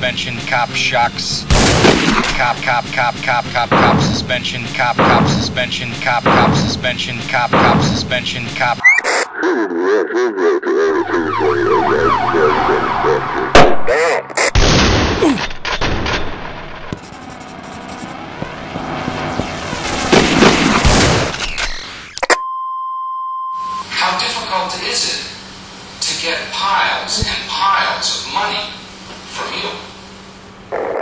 suspension, cop shocks. Cop suspension, cop suspension, cop suspension, cop suspension, cop. How difficult is it to get piles and piles of money from you?